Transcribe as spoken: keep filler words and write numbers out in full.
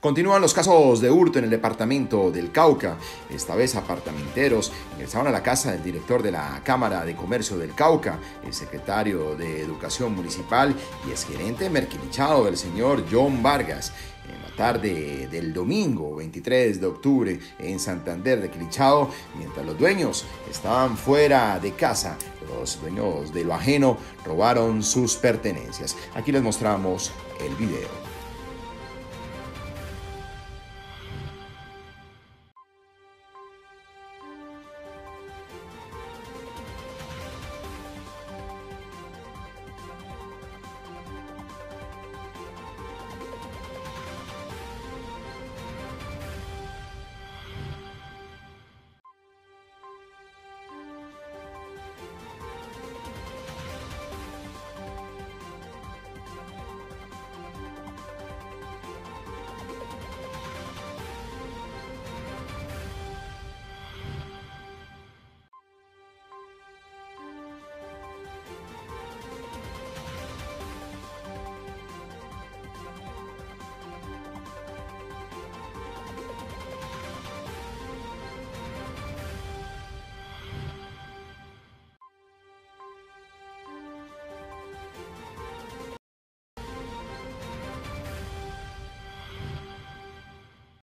Continúan los casos de hurto en el departamento del Cauca. Esta vez apartamenteros ingresaron a la casa del director de la Cámara de Comercio del Cauca, el secretario de Educación Municipal y exgerente merquilichado del señor John Vargas. En la tarde del domingo veintitrés de octubre en Santander de Quilichao, mientras los dueños estaban fuera de casa, los dueños de lo ajeno robaron sus pertenencias. Aquí les mostramos el video.